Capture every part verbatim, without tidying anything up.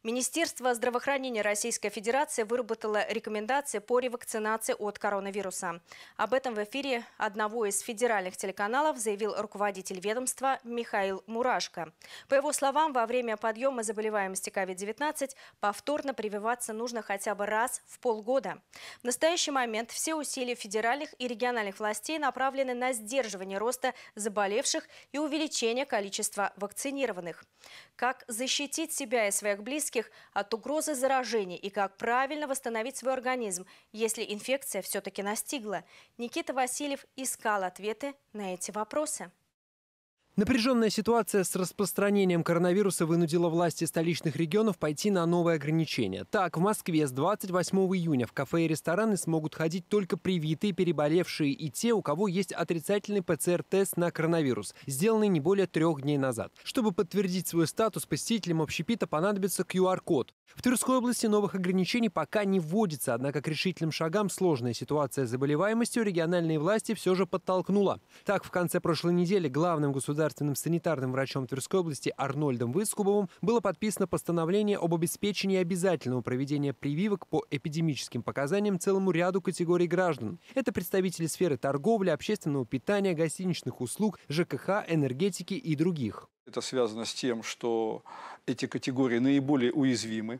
Министерство здравоохранения Российской Федерации выработало рекомендации по ревакцинации от коронавируса. Об этом в эфире одного из федеральных телеканалов заявил руководитель ведомства Михаил Мурашко. По его словам, во время подъема заболеваемости ковид девятнадцать повторно прививаться нужно хотя бы раз в полгода. В настоящий момент все усилия федеральных и региональных властей направлены на сдерживание роста заболевших и увеличение количества вакцинированных. Как защитить себя и своих близких от угрозы заражения и как правильно восстановить свой организм, если инфекция все-таки настигла? Никита Васильев искал ответы на эти вопросы. Напряженная ситуация с распространением коронавируса вынудила власти столичных регионов пойти на новые ограничения. Так, в Москве с двадцать восьмого июня в кафе и рестораны смогут ходить только привитые, переболевшие и те, у кого есть отрицательный ПЦР-тест на коронавирус, сделанный не более трех дней назад. Чтобы подтвердить свой статус, посетителям общепита понадобится ку ар код. В Тверской области новых ограничений пока не вводится, однако к решительным шагам сложная ситуация с заболеваемостью региональные власти все же подтолкнула. Так, в конце прошлой недели главным государственным санитарным врачом Тверской области Арнольдом Выскубовым было подписано постановление об обеспечении обязательного проведения прививок по эпидемическим показаниям целому ряду категорий граждан. Это представители сферы торговли, общественного питания, гостиничных услуг, жэ ка ха, энергетики и других. Это связано с тем, что эти категории наиболее уязвимы.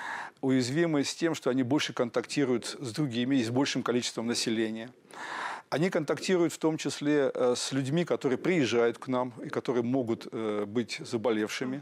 Уязвимы с тем, что они больше контактируют с другими и с большим количеством населения. Они контактируют в том числе с людьми, которые приезжают к нам и которые могут быть заболевшими.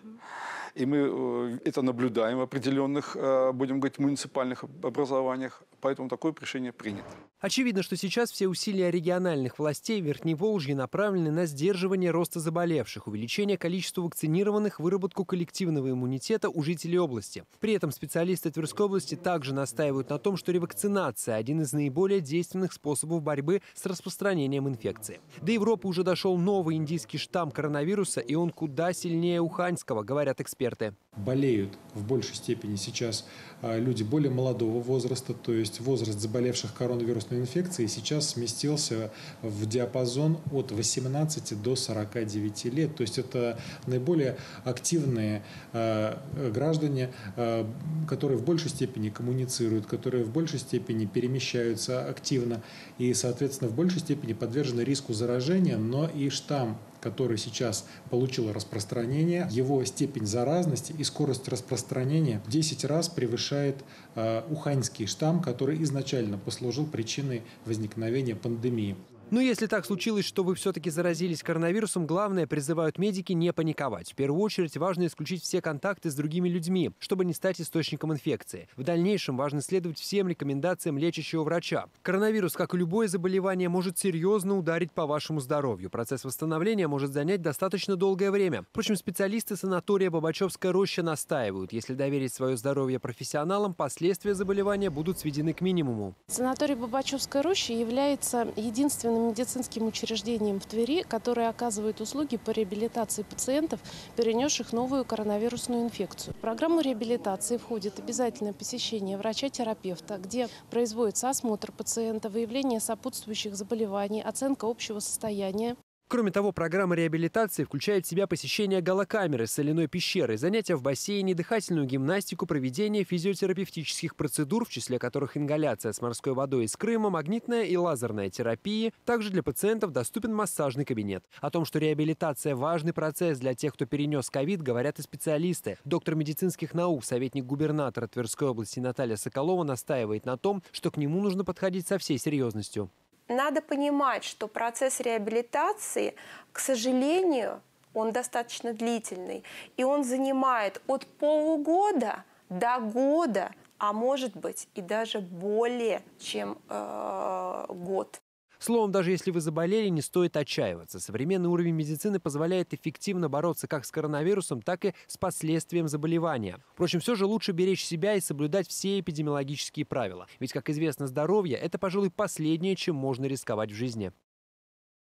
И мы это наблюдаем в определенных, будем говорить, муниципальных образованиях. Поэтому такое решение принято. Очевидно, что сейчас все усилия региональных властей Верхневолжья направлены на сдерживание роста заболевших, увеличение количества вакцинированных, выработку коллективного иммунитета у жителей области. При этом специалисты Тверской области также настаивают на том, что ревакцинация – один из наиболее действенных способов борьбы с распространением инфекции. До Европы уже дошел новый индийский штамм коронавируса, и он куда сильнее уханьского, говорят эксперты. Болеют в большей степени сейчас люди более молодого возраста, то есть возраст заболевших коронавирусной инфекцией сейчас сместился в диапазон от восемнадцати до сорока девяти лет. То есть это наиболее активные граждане, которые в большей степени коммуницируют, которые в большей степени перемещаются активно и, соответственно, в большей степени подвержены риску заражения, но и штамм, который сейчас получил распространение, его степень заразности и скорость распространения в десять раз превышает э, уханьский штамм, который изначально послужил причиной возникновения пандемии. Но если так случилось, что вы все-таки заразились коронавирусом, главное, призывают медики не паниковать. В первую очередь важно исключить все контакты с другими людьми, чтобы не стать источником инфекции. В дальнейшем важно следовать всем рекомендациям лечащего врача. Коронавирус, как и любое заболевание, может серьезно ударить по вашему здоровью. Процесс восстановления может занять достаточно долгое время. Впрочем, специалисты санатория Бабачевская роща настаивают, если доверить свое здоровье профессионалам, последствия заболевания будут сведены к минимуму. Санаторий Бабачевская роща является единственным медицинским учреждением в Твери, которое оказывает услуги по реабилитации пациентов, перенесших новую коронавирусную инфекцию. В программу реабилитации входит обязательное посещение врача-терапевта, где производится осмотр пациента, выявление сопутствующих заболеваний, оценка общего состояния. Кроме того, программа реабилитации включает в себя посещение галокамеры с соляной пещерой, занятия в бассейне, дыхательную гимнастику, проведение физиотерапевтических процедур, в числе которых ингаляция с морской водой из Крыма, магнитная и лазерная терапии. Также для пациентов доступен массажный кабинет. О том, что реабилитация – важный процесс для тех, кто перенес ковид, говорят и специалисты. Доктор медицинских наук, советник губернатора Тверской области Наталья Соколова настаивает на том, что к нему нужно подходить со всей серьезностью. Надо понимать, что процесс реабилитации, к сожалению, он достаточно длительный. И он занимает от полугода до года, а может быть и даже более чем э, год. Словом, даже если вы заболели, не стоит отчаиваться. Современный уровень медицины позволяет эффективно бороться как с коронавирусом, так и с последствием заболевания. Впрочем, все же лучше беречь себя и соблюдать все эпидемиологические правила. Ведь, как известно, здоровье – это, пожалуй, последнее, чем можно рисковать в жизни.